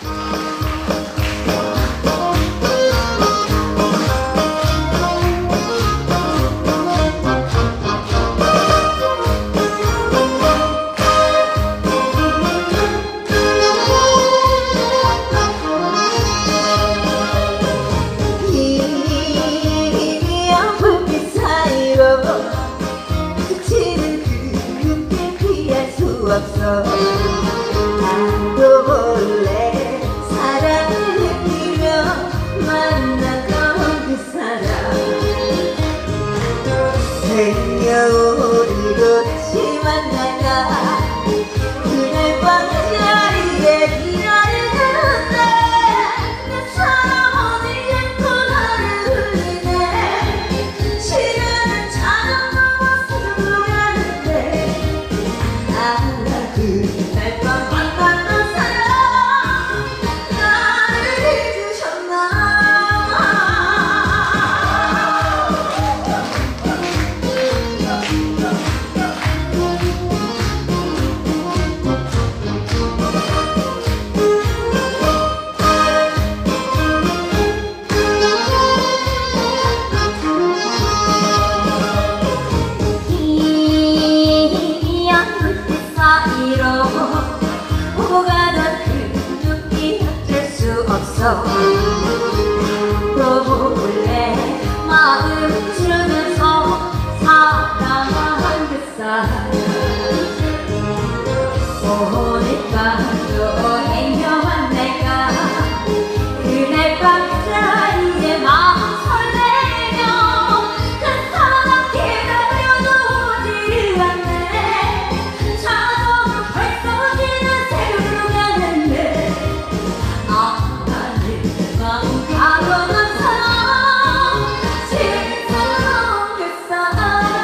나도 몰래 사랑을 느끼며 만났던 그 사람 생겨오르고 다시 만나가 그날 밤 자리에 기다리는데 내 사랑 어디에 또 나를 흘리네 시간은 자전거와 스스로 가는데 그날 밤 만났던 사람 나를 잊으셨나. 보고 가던 그 눈빛 어쩔 수 없어 또 몰래 마음 주면서 사랑한 그 사람 오늘 밤도 행여한 내가 그날 밤 자리에 마음 설레며 그 사람 기다려도 오지를 않네 자동으로 벌써 지는 새벽으로 가는데 나는 마음 가둬둔 사람 지금 그 사람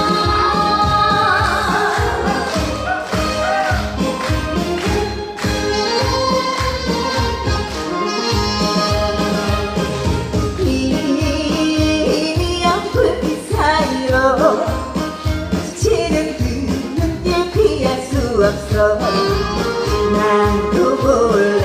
희미한 불빛 사이로 스치는 그 눈길 피할 수 없어 나도 몰라